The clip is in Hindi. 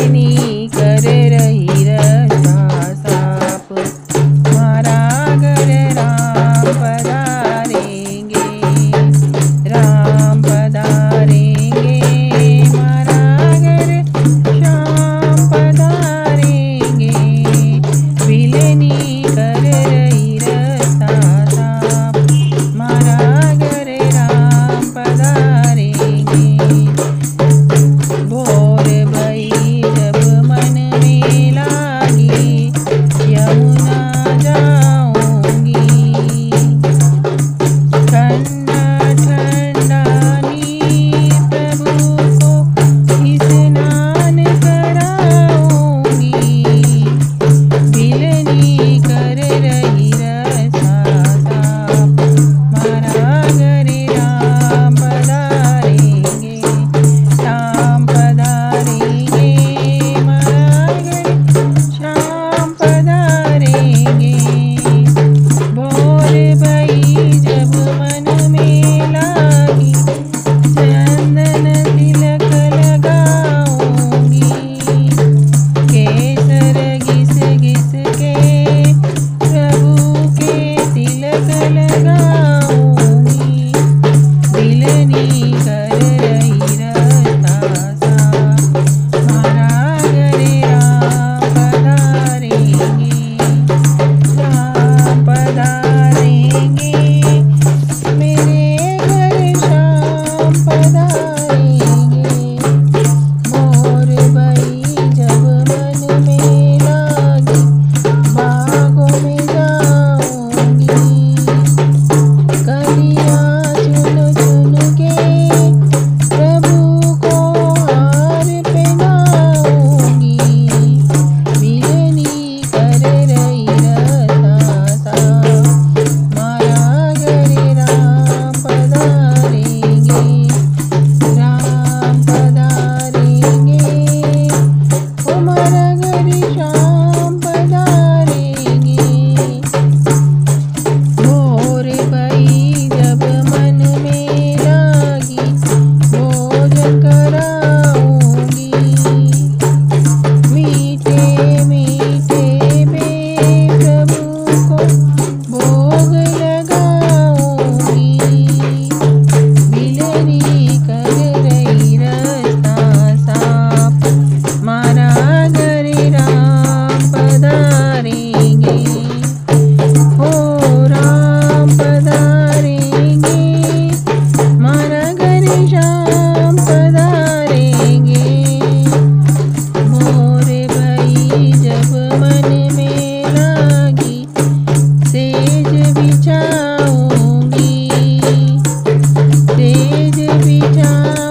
बिलनी कर रही रस्ता साफ, मारा घर राम पधारेंगे, राम पधारेंगे, मारा घर श्याम पधारेंगे, बिलनी कर रही रस्ता साफ, मारा घर राम पधारेंगे। भोर भई जब मन में लागी, यमुना जाऊंगी, ठंडा ठंडा नीर प्रभु को स्नान कराऊंगी, बिलनी कर रही रस्ता साफ, मारा घर राम पधारेंगे, राम पधारेंगे, मारा घर श्याम पधारेंगे। भोर भई जब मन में लागी, चंदन तिलक लगाऊंगी, केसर घिस घिस के प्रभु के तिलक लगाऊंगी, बिलनी कर रही रस्ता साफ, मारा घर राम पधारेंगे, राम पधारेंगे, मेरे घर श्याम पधारेंगे। भोर भई जब मन में लागी, बागों में जाऊंगी, कलियां चुन चुन के प्रभु को हार पहनाऊंगी, बिलनी कर रही रस्ता साफ, मारा घर राम पधारेंगे, राम पधारेंगे, ओ मारा घर श्याम पधारेंगे। भोर भई जब मन में लागी, भोजन कराऊंगी, मीठे मीठे में प्रभु को भोग लगाऊंगी, बिलनी कर रही रस्ता साफ, मारा घर राम पधारेंगे, ओ राम पधारेंगे, मारा घर श्याम पधारेंगे। भोर भई जब मन में लागी, सेज बिछाऊंगी, सेज बिछा